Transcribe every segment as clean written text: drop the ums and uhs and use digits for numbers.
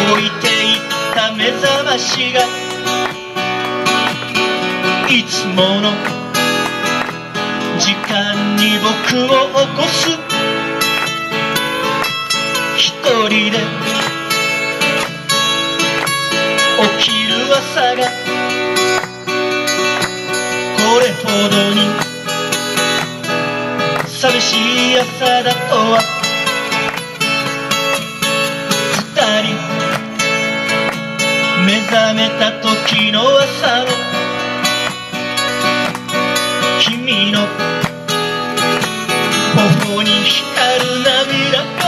置いていった目覚ましがいつもの時間に僕を起こす。一人で起きる朝がこれほどに寂しい朝だとは。二人目覚めた時の朝の君の頬に光る涙が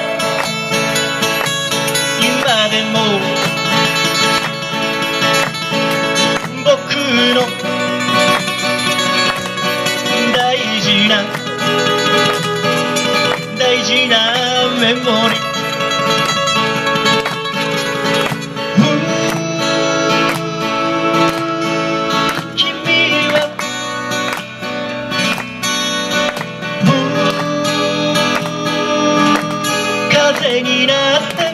今でも僕の大事な大事なメモリー。風になって